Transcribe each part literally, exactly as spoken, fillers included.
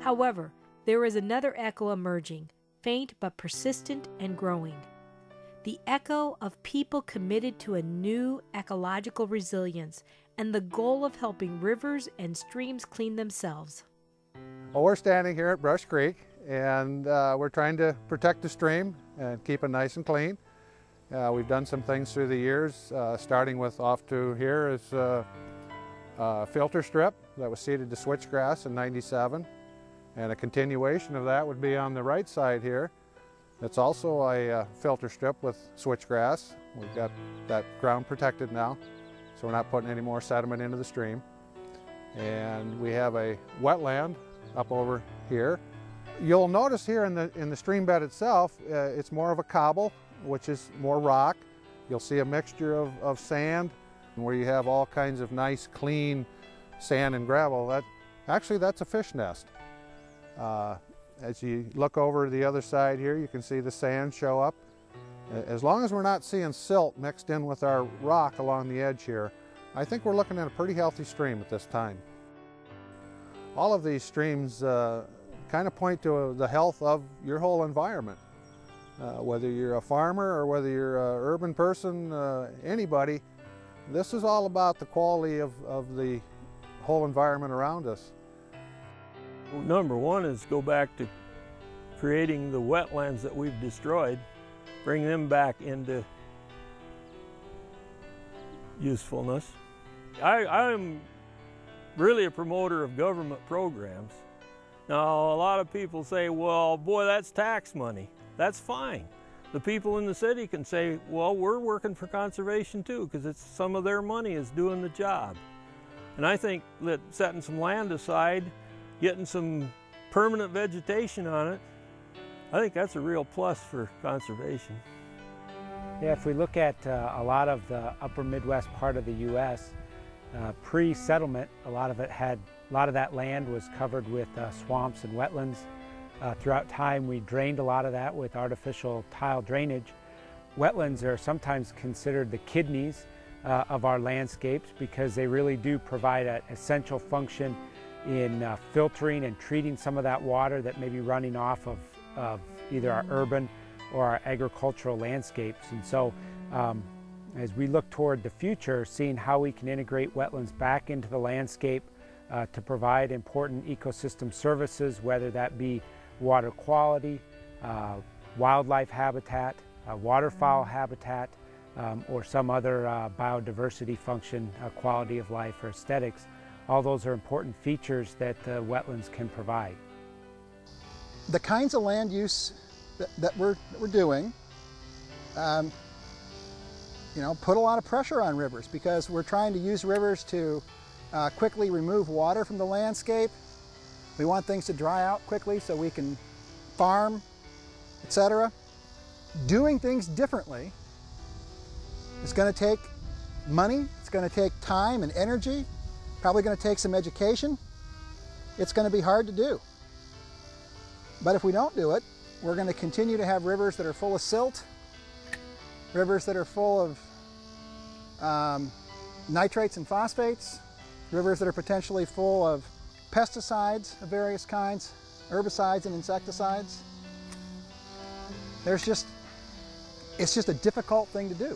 However, there is another echo emerging, faint but persistent and growing. The echo of people committed to a new ecological resilience and the goal of helping rivers and streams clean themselves. Well, we're standing here at Brush Creek, and uh, we're trying to protect the stream and keep it nice and clean. Uh, we've done some things through the years, uh, starting with off to here is uh, a filter strip that was seeded to switchgrass in ninety-seven, and a continuation of that would be on the right side here. It's also a uh, filter strip with switchgrass. We've got that ground protected now, so we're not putting any more sediment into the stream. And we have a wetland up over here. You'll notice here in the, in the stream bed itself, uh, it's more of a cobble, which is more rock. You'll see a mixture of, of sand, where you have all kinds of nice, clean sand and gravel. That, actually, that's a fish nest. Uh, as you look over the other side here, you can see the sand show up. As long as we're not seeing silt mixed in with our rock along the edge here, I think we're looking at a pretty healthy stream at this time. All of these streams uh, kind of point to the health of your whole environment. Uh, whether you're a farmer or whether you're an urban person, uh, anybody, this is all about the quality of, of the whole environment around us. Number one is go back to creating the wetlands that we've destroyed, bring them back into usefulness. I, I'm really a promoter of government programs. Now, a lot of people say, well, boy, that's tax money. That's fine. The people in the city can say, well, we're working for conservation too, because it's some of their money is doing the job. And I think that setting some land aside, getting some permanent vegetation on it, I think that's a real plus for conservation. Yeah, if we look at uh, a lot of the upper Midwest part of the U S, uh, pre-settlement, a lot of it had, a lot of that land was covered with uh, swamps and wetlands. Uh, throughout time, we drained a lot of that with artificial tile drainage. Wetlands are sometimes considered the kidneys uh, of our landscapes because they really do provide an essential function in uh, filtering and treating some of that water that may be running off of, of either our urban or our agricultural landscapes. And so um, as we look toward the future, seeing how we can integrate wetlands back into the landscape uh, to provide important ecosystem services, whether that be water quality, uh, wildlife habitat, uh, waterfowl habitat, um, or some other uh, biodiversity function, uh, quality of life or aesthetics. All those are important features that uh, wetlands can provide. The kinds of land use that, that, we're, that we're doing, um, you know, put a lot of pressure on rivers because we're trying to use rivers to uh, quickly remove water from the landscape. We want things to dry out quickly so we can farm, et cetera. Doing things differently is going to take money, it's going to take time and energy, probably going to take some education. It's going to be hard to do. But if we don't do it, we're going to continue to have rivers that are full of silt, rivers that are full of um, nitrates and phosphates, rivers that are potentially full of pesticides of various kinds, herbicides and insecticides. There's just, it's just a difficult thing to do.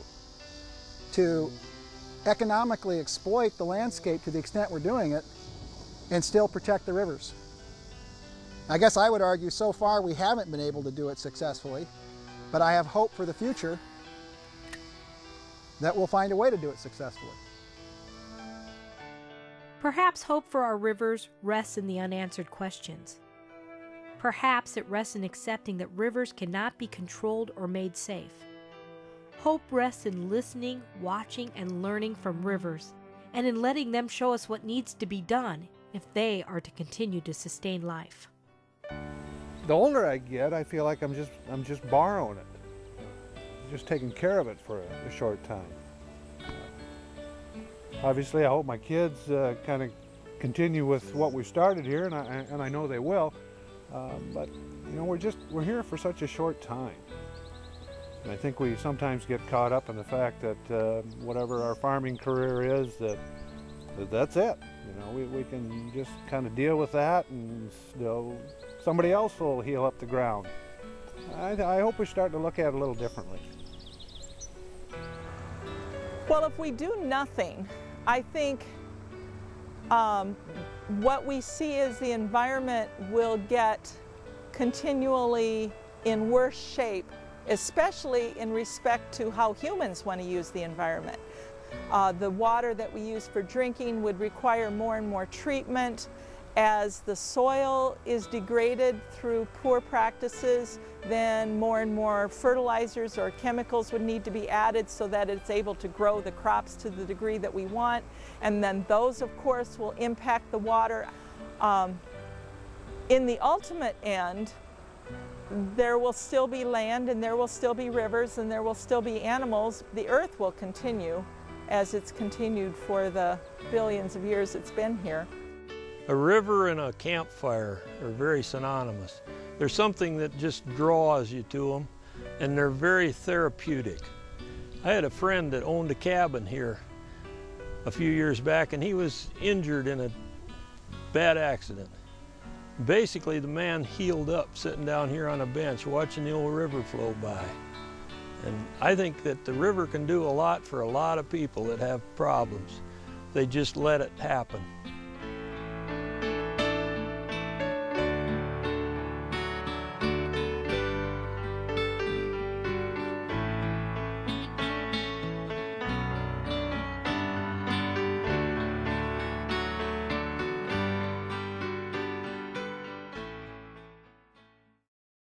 To economically exploit the landscape to the extent we're doing it and still protect the rivers. I guess I would argue so far we haven't been able to do it successfully, but I have hope for the future that we'll find a way to do it successfully. Perhaps hope for our rivers rests in the unanswered questions. Perhaps it rests in accepting that rivers cannot be controlled or made safe. Hope rests in listening, watching, and learning from rivers, and in letting them show us what needs to be done if they are to continue to sustain life. The older I get, I feel like I'm just, I'm just borrowing it, just taking care of it for a, a short time. Obviously, I hope my kids uh, kind of continue with what we started here, and I, and I know they will. Uh, but you know, we're just we're here for such a short time. And I think we sometimes get caught up in the fact that uh, whatever our farming career is, that, that that's it. You know, we, we can just kind of deal with that, and still somebody else will heal up the ground. I, I hope we start to look at it a little differently. Well, if we do nothing, I think um, what we see is the environment will get continually in worse shape, especially in respect to how humans want to use the environment. Uh, the water that we use for drinking would require more and more treatment. As the soil is degraded through poor practices, then more and more fertilizers or chemicals would need to be added so that it's able to grow the crops to the degree that we want. And then those, of course, will impact the water. Um, in the ultimate end, there will still be land, and there will still be rivers, and there will still be animals. The earth will continue as it's continued for the billions of years it's been here. A river and a campfire are very synonymous. There's something that just draws you to them, and they're very therapeutic. I had a friend that owned a cabin here a few years back, and he was injured in a bad accident. Basically, the man healed up sitting down here on a bench watching the old river flow by. And I think that the river can do a lot for a lot of people that have problems. They just let it happen.